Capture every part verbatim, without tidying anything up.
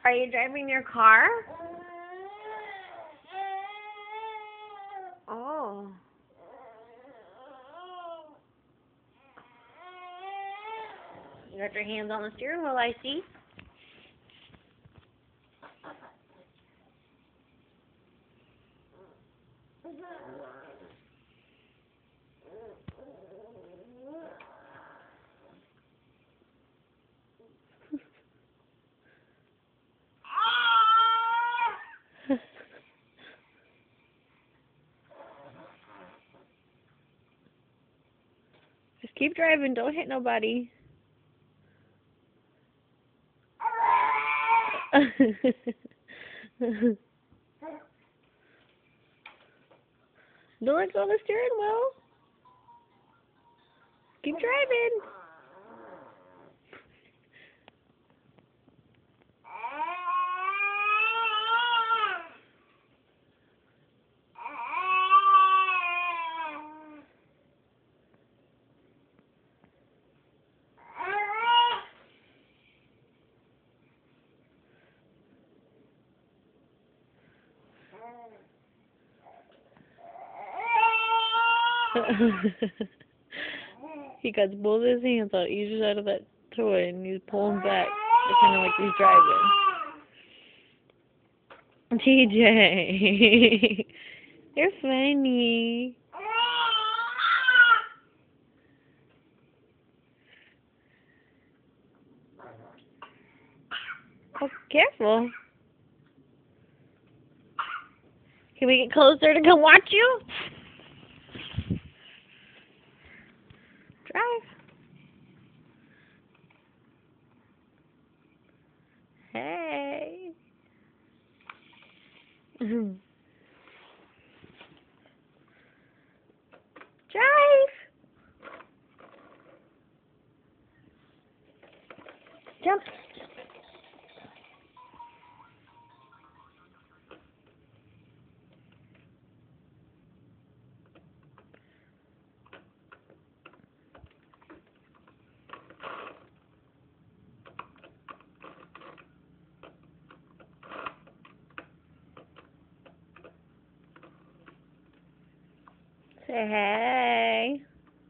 Are you driving your car? Oh. You got your hands on the steering wheel, I see. Just keep driving, don't hit nobody. Don't let go of the steering wheel. Keep driving. He got both his hands out each side of that toy and he's pulling back, kind of like he's driving. T J, you're funny. Oh, careful. Can we get closer to come watch you? Drive. Hey. Drive. Jump. Say hey.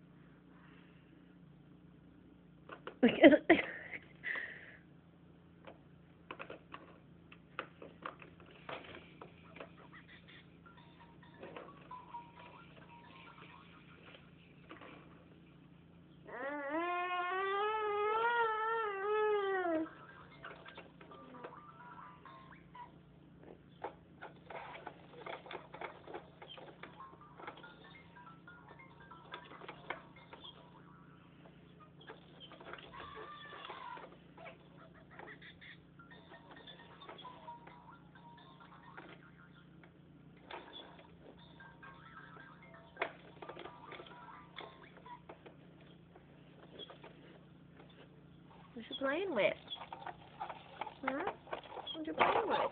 What you playing with? Huh? What you playing with?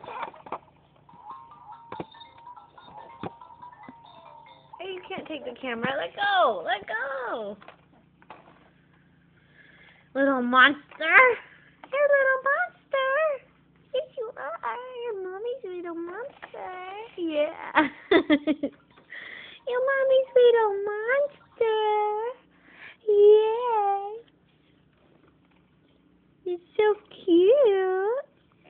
Hey, you can't take the camera. Let go. Let go. Little monster. Hey, little monster. Yes, you are. Your mommy's little monster. Yeah. Your mommy's little monster. Yeah. It's so cute.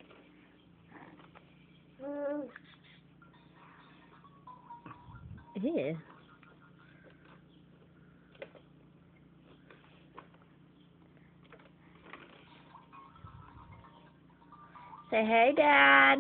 Mm. Yeah. Say hey, Dad.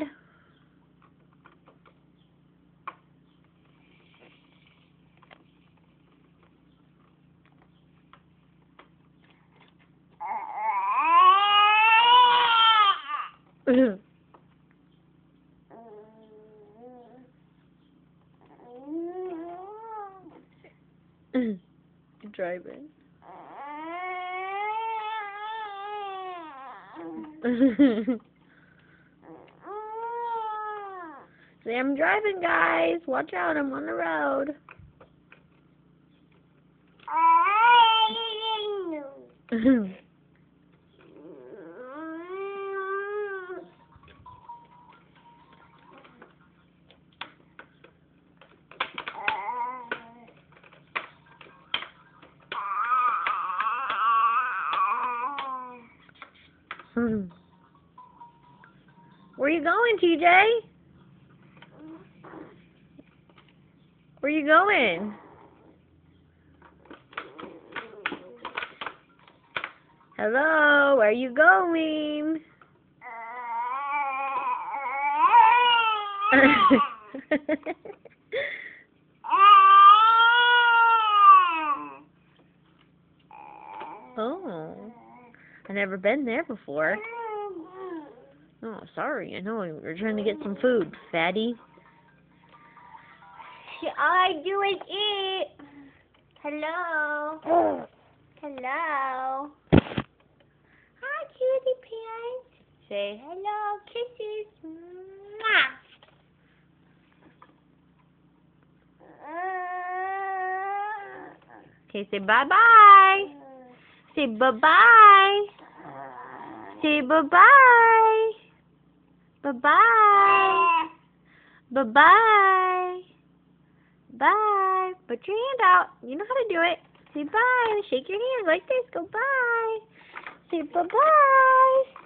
Driving. See, I'm driving, guys. Watch out, I'm on the road. Where you going, T J? Where you going? Hello, where you going? Oh, I've never been there before. Oh, sorry. I know we were trying to get some food, fatty. All I do is eat. Hello. Hello. Hi, cutie pants. Say hello, kisses. Mwah. Okay, say bye-bye. Say bye-bye. Say bye-bye. Bye-bye. Bye-bye. Bye. Put your hand out. You know how to do it. Say bye. Shake your hand like this. Go bye. Say bye-bye.